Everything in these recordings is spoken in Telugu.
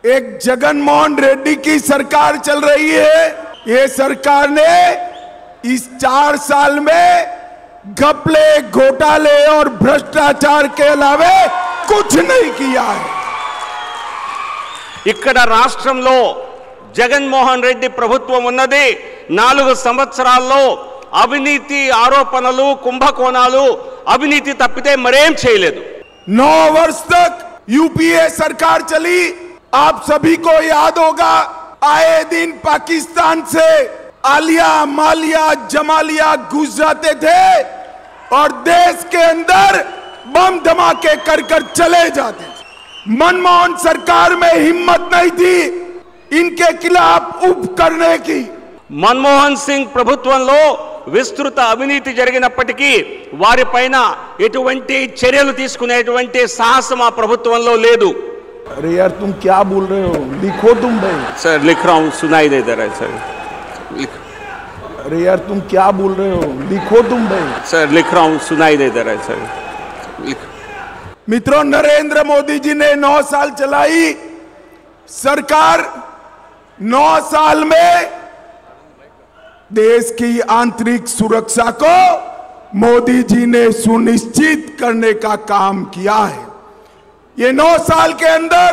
एक जगनमोहन रेड्डी की सरकार चल रही है। ये सरकार ने इस 4 साल में घपले, घोटाले और भ्रष्टाचार के अलावा कुछ नहीं किया है। ఇక్కడ రాష్ట్రంలో జగన్మోహన్ రెడ్డి ప్రభుత్వం ఉన్నది 4 సంవత్సరాల్లో అవినీతి ఆరోపణలు, కుంభకోణాలు, అవినీతి తప్పితే మరేం చేయలేదు। 9 वर्ष तक यूपीए सरकार चली। आप सभी को याद होगा, आए दिन पाकिस्तान से आलिया, मालिया, जमालिया घुस जाते थे और देश के अंदर बम धमाके कर चले जाते थे। मनमोहन सरकार में हिम्मत नहीं थी इनके खिलाफ उप करने की। मनमोहन सिंह ప్రభుత్వంలో విస్తృత అవినీతి జరిగినప్పటికీ వారిపైన ఎటువంటి చర్యలు తీసుకునేటువంటి సాహసం ఆ ప్రభుత్వంలో లేదు। अरे यार तुम क्या बोल रहे हो, लिखो तुम भाई। सर लिख रहा हूं, सुनाई नहीं दे रहा है सर। अरे यार तुम क्या बोल रहे हो, लिखो तुम भाई। सर लिख रहा हूं, सुनाई नहीं दे रहा है सर। मित्रों, नरेंद्र मोदी जी ने 9 साल चलाई सरकार। 9 साल में देश की आंतरिक सुरक्षा को मोदी जी ने सुनिश्चित करने का काम किया है। ये 9 साल के अंदर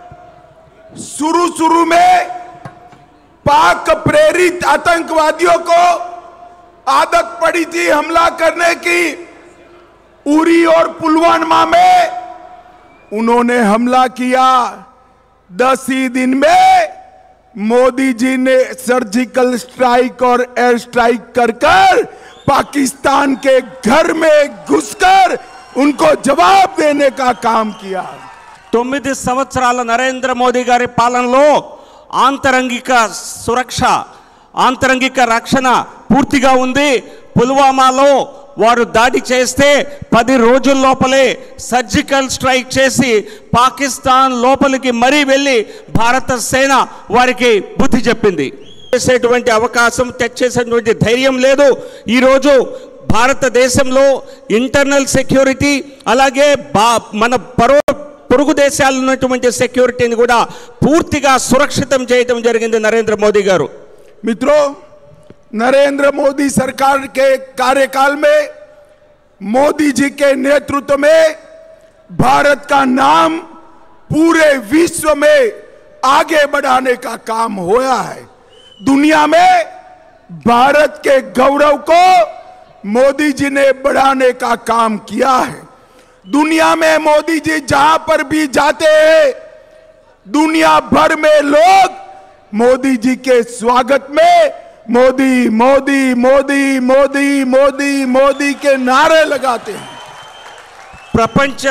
शुरू में पाक प्रेरित आतंकवादियों को आदत पड़ी थी हमला करने की। उरी और पुलवामा में उन्होंने हमला किया। 10 ही दिन में मोदी जी ने सर्जिकल स्ट्राइक और एयर स्ट्राइक कर पाकिस्तान के घर में घुसकर उनको जवाब देने का काम किया। 9 సంవత్సరాల నరేంద్ర మోదీ గారి పాలనలో ఆంతరంగిక సురక్ష, ఆంతరంగిక రక్షణ పూర్తిగా ఉంది। పుల్వామాలో వారు దాడి చేస్తే 10 రోజుల లోపలే సర్జికల్ స్ట్రైక్ చేసి పాకిస్తాన్ లోపలికి మరీ వెళ్ళి భారత సేన వారికి బుద్ధి చెప్పింది। చేసేటువంటి అవకాశం, తెచ్చేసేటువంటి ధైర్యం లేదు। ఈరోజు భారతదేశంలో ఇంటర్నల్ సెక్యూరిటీ, అలాగే మన పొరుగు దేశాల్లో ఉన్నటువంటి సెక్యూరిటీని కూడా పూర్తిగా సురక్షితం చేయడం జరిగింది నరేంద్ర మోదీ గారు। मित्रों, नरेंद्र मोदी सरकार के कार्यकाल में मोदी जी के नेतृत्व में भारत का नाम पूरे विश्व में आगे बढ़ाने का काम हुआ है। दुनिया में भारत के गौरव को मोदी जी ने बढ़ाने का काम किया है। दुनिया में मोदी जी जहां पर भी जाते हैं, दुनिया भर में लोग मोदी जी के स्वागत में मोदी मोदी मोदी मोदी मोदी मोदी के नारे लगाते हैं। प्रपंच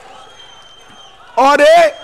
और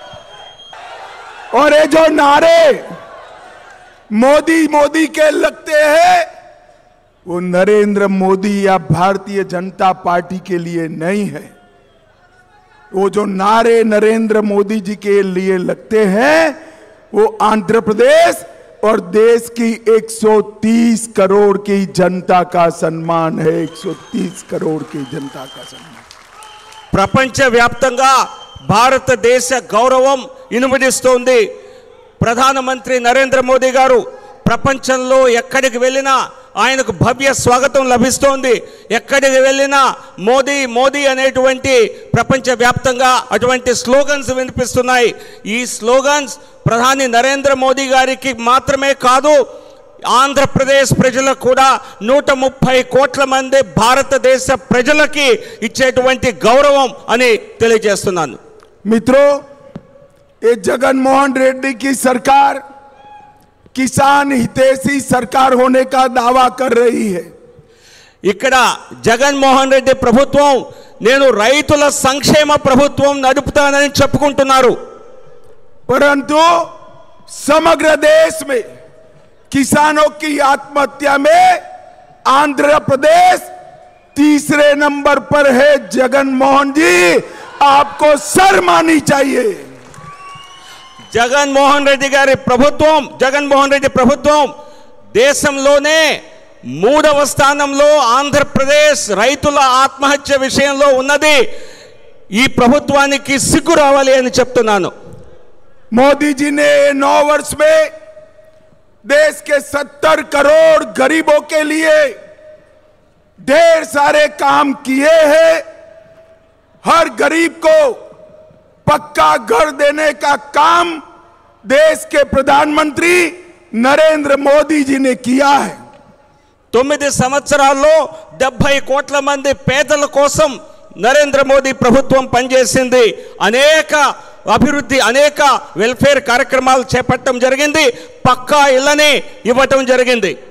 ये जो नारे मोदी मोदी के लगते हैं, वो नरेंद्र मोदी या भारतीय जनता पार्टी के लिए नहीं है। वो जो नारे नरेंद्र मोदी जी के लिए लगते हैं, वो आंध्र प्रदेश और देश की 130 करोड़ की जनता का सम्मान है। 130 करोड़ की जनता का सम्मान। ప్రపంచ వ్యాప్తంగా భారతదేశ గౌరవం ఇనుమడిస్తోంది। ప్రధానమంత్రి నరేంద్ర మోదీ గారు ప్రపంచంలో ఎక్కడికి వెళ్ళినా ఆయనకు భవ్య స్వాగతం లభిస్తోంది। ఎక్కడికి వెళ్ళినా మోదీ మోదీ అనేటువంటి ప్రపంచవ్యాప్తంగా అటువంటి స్లోగన్స్ వినిపిస్తున్నాయి। ఈ స్లోగన్స్ ప్రధాని నరేంద్ర మోదీ గారికి మాత్రమే కాదు, ఆంధ్రప్రదేశ్ ప్రజలకు కూడా 130 కోట్ల మంది భారతదేశ ప్రజలకి ఇచ్చేటువంటి గౌరవం అని తెలియజేస్తున్నాను। मित्रों, ये जगनमोहन रेड्डी की सरकार किसान हितैषी सरकार होने का दावा कर रही है। ఇక్కడ జగన్మోహన్ రెడ్డి ప్రభుత్వం నేను రైతుల సంక్షేమ ప్రభుత్వం నడుపుతానని చెప్పుకుంటున్నారు। परंतु समग्र देश में किसानों की आत्महत्या में आंध्र प्रदेश तीसरे नंबर पर है। जगनमोहन जी, आपको शर्म आनी चाहिए। జగన్మోహన్ రెడ్డి ప్రభుత్వం దేశంలోనే 3వ స్థానంలో ఆంధ్రప్రదేశ్ రైతుల ఆత్మహత్య విషయంలో ఉన్నది। ఈ ప్రభుత్వానికి సిగ్గు రావాలి అని చెప్తున్నాను। मोदी जी ने 9 वर्ष में देश के 70 करोड़ गरीबों के लिए ढेर सारे काम किए हैं। हर गरीब को पक्का घर देने का काम देश के प्रधानमंत्री नरेंद्र मोदी जी ने किया है। 9 సంవత్సరాల్లో 70 కోట్ల మంది పేదల కోసం నరేంద్ర మోదీ ప్రభుత్వం పనిచేసింది. అనేక అభివృద్ధి, అనేక వెల్ఫేర్ కార్యక్రమాలు చేపట్టడం జరిగింది. పక్కా ఇళ్ళని ఇవ్వటం జరిగింది.